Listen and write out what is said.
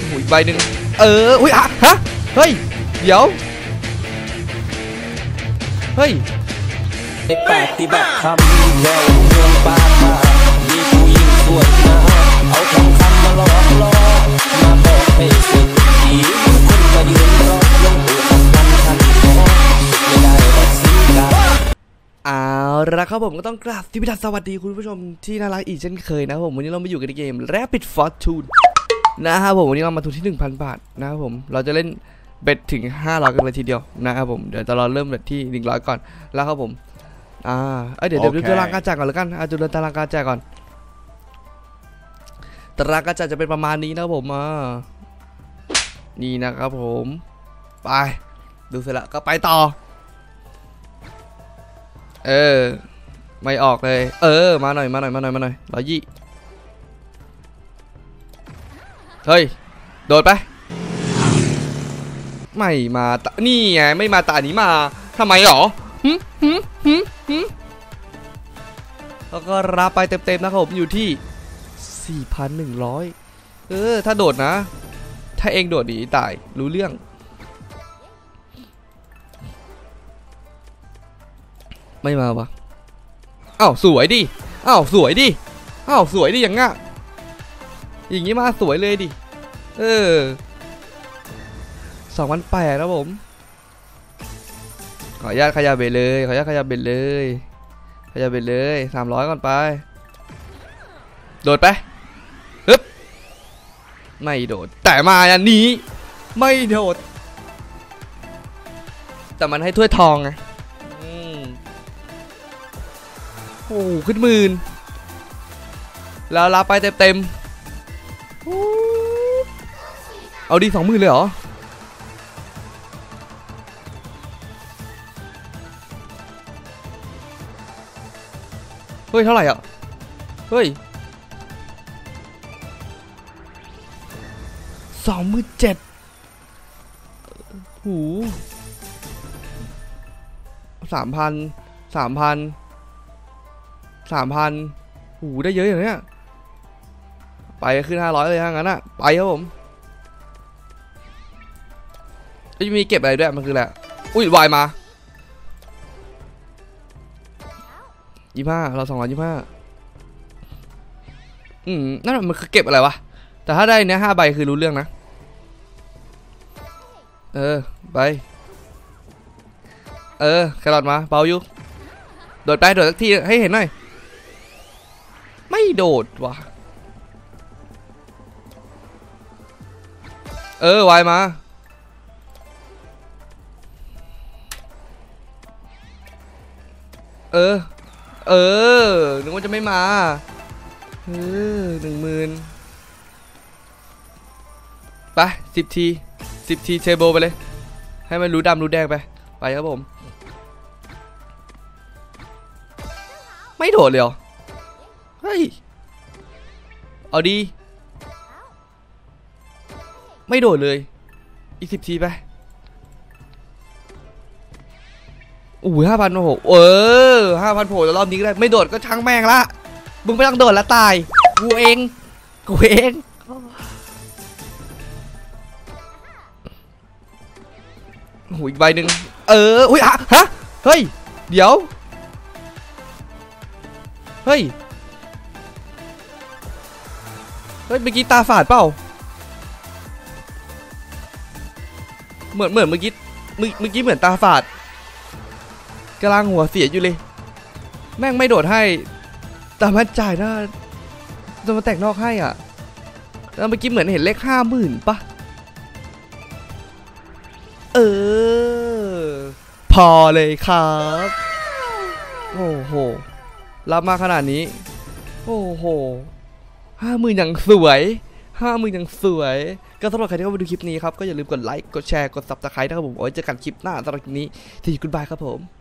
อีกใบหนึ่งอุ้ยฮะเฮ้ยเดี๋ยวเฮ้ยปฏิบัติธรรมแววเมืองป่ามีผู้หญิงสวยมาเอาทองคำมาหลอกล่อมาบอกให้สึกดีคนก็ยืนรอลงตัวกันทันพอไม่ได้ตัดสินกันเอาละครับผมก็ต้องกราบที่พิทักษ์สวัสดีคุณผู้ชมที่น่ารักอีกเช่นเคยนะครับผมวันนี้เรามาอยู่กันในเกม Rapid Fortune นะครับผมวันนี้เรามาทุนที่ 1,000 บาทนะครับผมเราจะเล่นเบ็ดถึง500กันเลยทีเดียวนะครับผมเดี๋ยวจะรอเริ่มเบ็ดที่100ก่อนแล้วครับผมเดี๋ยวดูตารางการจ่ายก่อนแล้วกันดูตารางการจ่ายก่อนตารางการจ่ายจะเป็นประมาณนี้นะครับผมนี่นะครับผมไปดูเสร็จแล้วก็ไปต่อไม่ออกเลยมาหน่อย120เฮ้ยโดดไปไม่มานี่ไงไม่มาตานี้มาทำไมหรอแล้วก็รับไปเต็มๆนะครับผมอยู่ที่ 4,100ถ้าโดดนะถ้าเองโดดหนีตายรู้เรื่องไม่มาวะอ้าวสวยดิสวยดิอย่างงี้อย่างงี้มาสวยเลยดิ2,800นะผมขออนุญาตขยับเบ็ดเลย300ก่อนไปโดดไปฮึบไม่โดดแต่มาอันนี้ไม่โดดแต่มันให้ถ้วยทองไงโอ้ขึ้นหมื่นแล้วรับไปเต็มเอาดี20,000เลยเหรอเฮ้ยเท่าไหร่อ่ะเฮ้ย27,000หู3,000หูได้เยอะอย่างเนี้ยไปขึ้น500เลยทั้งนั้นอ่ะไปครับผมจะมีเก็บอะไรด้วยมันคือแหละอุ้ยวายมา25เรา225นั่นมันคือเก็บอะไรวะแต่ถ้าได้เนี้ย5 ใบคือรู้เรื่องนะไปแครอทมาเบาอยู่โดดไปโดดสักทีให้เห็นหน่อยไม่โดดว่ะวายมานึกว่าจะไม่มา10,000ไป10 ทีเทเบิลไปเลยให้มันรู้ดำรู้แดงไปครับผมไม่โดดเลยเหรอเฮ้ยเอาดีไม่โดดเลยอีก10 ทีไป5,000 โอ้โห5,000โผล่รอบนี้ก็ได้ไม่โดดก็ช่างแม่งละมึงไม่ต้องโดดละตายกูเองอีกใบหนึ่งอุ้ยฮะเฮ้ยเดี๋ยวเฮ้ยเมื่อกี้ตาฝาดเปล่าเหมือนเมื่อกี้เหมือนตาฝาดกำลังหัวเสียอยู่เลยแม่งไม่โดดให้แต่มันจ่ายหน้าจะมาแตกนอกให้อ่ะแล้วเมื่อกี้เหมือนเห็นเลข50,000ปะพอเลยครับโอ้โหรับมาขนาดนี้โอ้โห50,000อย่างสวยก็สำหรับใครที่เข้ามาดูคลิปนี้ครับก็อย่าลืมกดไลค์กดแชร์กด Subscribe นะครับผมไว้เจอกันคลิปหน้าสำหรับคลิปนี้ที่คุณบายครับผม